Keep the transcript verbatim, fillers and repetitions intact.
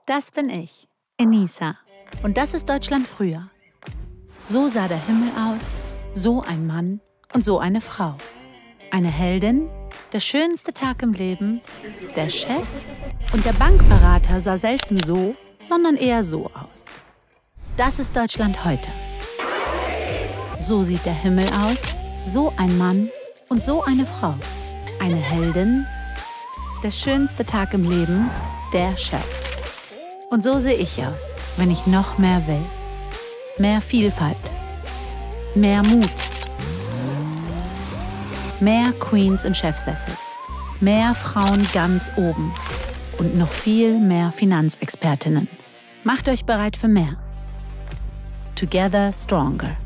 Das bin ich, Enisa. Und das ist Deutschland früher. So sah der Himmel aus, so ein Mann und so eine Frau. Eine Heldin, der schönste Tag im Leben, der Chef und der Bankberater sah selten so, sondern eher so aus. Das ist Deutschland heute. So sieht der Himmel aus, so ein Mann und so eine Frau. Eine Heldin, der schönste Tag im Leben, der Chef. Und so sehe ich aus, wenn ich noch mehr will. Mehr Vielfalt, mehr Mut, mehr Queens im Chefsessel, mehr Frauen ganz oben und noch viel mehr Finanzexpertinnen. Macht euch bereit für mehr. Together Stronger.